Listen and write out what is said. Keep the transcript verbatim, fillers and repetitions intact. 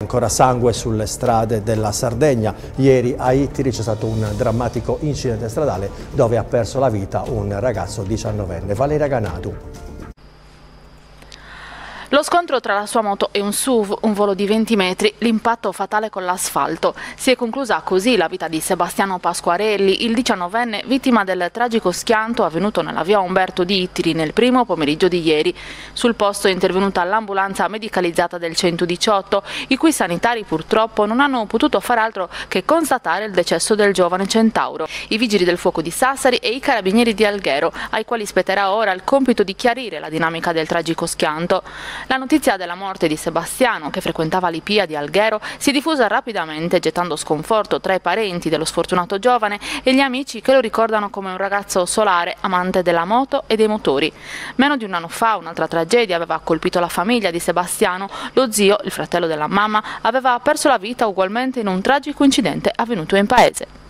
Ancora sangue sulle strade della Sardegna. Ieri a Ittiri c'è stato un drammatico incidente stradale dove ha perso la vita un ragazzo diciannovenne. Valeria Ganadu. Lo scontro tra la sua moto e un S U V, un volo di venti metri, l'impatto fatale con l'asfalto. Si è conclusa così la vita di Sebastiano Pasquarelli, il diciannovenne vittima del tragico schianto avvenuto nella via Umberto di Ittiri nel primo pomeriggio di ieri. Sul posto è intervenuta l'ambulanza medicalizzata del centodiciotto, i cui sanitari purtroppo non hanno potuto far altro che constatare il decesso del giovane centauro. I vigili del fuoco di Sassari e i carabinieri di Alghero, ai quali spetterà ora il compito di chiarire la dinamica del tragico schianto. La notizia della morte di Sebastiano, che frequentava l'Ipia di Alghero, si è diffusa rapidamente, gettando sconforto tra i parenti dello sfortunato giovane e gli amici che lo ricordano come un ragazzo solare, amante della moto e dei motori. Meno di un anno fa un'altra tragedia aveva colpito la famiglia di Sebastiano. Lo zio, il fratello della mamma, aveva perso la vita ugualmente in un tragico incidente avvenuto in paese.